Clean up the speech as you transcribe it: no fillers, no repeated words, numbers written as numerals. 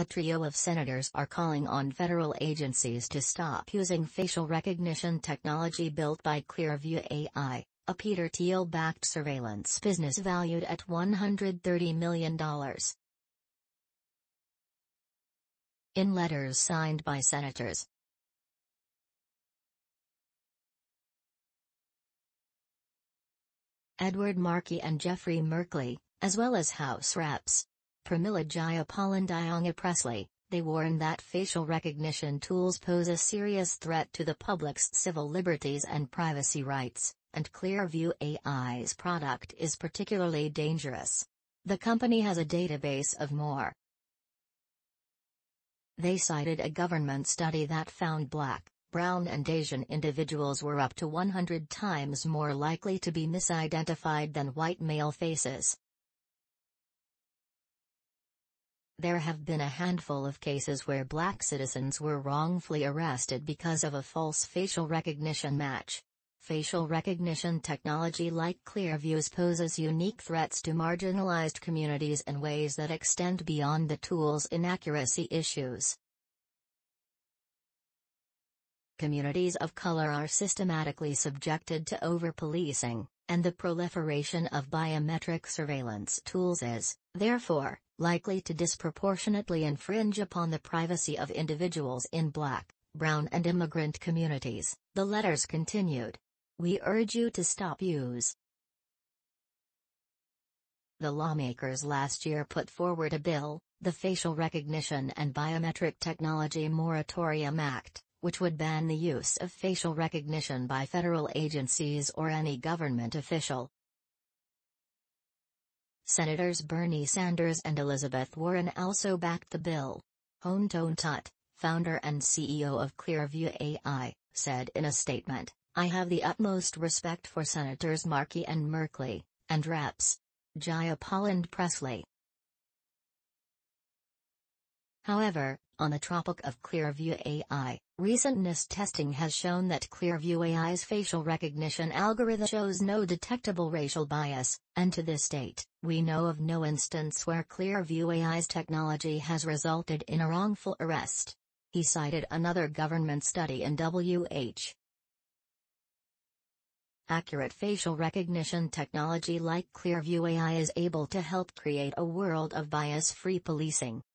A trio of senators are calling on federal agencies to stop using facial recognition technology built by Clearview AI, a Peter Thiel-backed surveillance business valued at $130 million. In letters signed by senators Edward Markey and Jeffrey Merkley, as well as House Reps. Pramila Jayapal and Ayanna Pressley, they warn that facial recognition tools pose a serious threat to the public's civil liberties and privacy rights, and Clearview AI's product is particularly dangerous. The company has a database of more. They cited a government study that found Black, Brown and Asian individuals were up to 100 times more likely to be misidentified than white male faces. There have been a handful of cases where Black citizens were wrongfully arrested because of a false facial recognition match. Facial recognition technology like Clearview's poses unique threats to marginalized communities in ways that extend beyond the tool's inaccuracy issues. Communities of color are systematically subjected to over-policing, and the proliferation of biometric surveillance tools is, therefore, likely to disproportionately infringe upon the privacy of individuals in Black, Brown and immigrant communities, the letters continued. We urge you to stop use. The lawmakers last year put forward a bill, the Facial Recognition and Biometric Technology Moratorium Act, which would ban the use of facial recognition by federal agencies or any government official. Senators Bernie Sanders and Elizabeth Warren also backed the bill. Hoon-Ton Tut, founder and CEO of Clearview AI, said in a statement, "I have the utmost respect for Senators Markey and Merkley, and Reps. Jayapal and Pressley." However, on the topic of Clearview AI, recent NIST testing has shown that Clearview AI's facial recognition algorithm shows no detectable racial bias, and to this date, we know of no instance where Clearview AI's technology has resulted in a wrongful arrest. He cited another government study in WH. Accurate facial recognition technology like Clearview AI is able to help create a world of bias-free policing.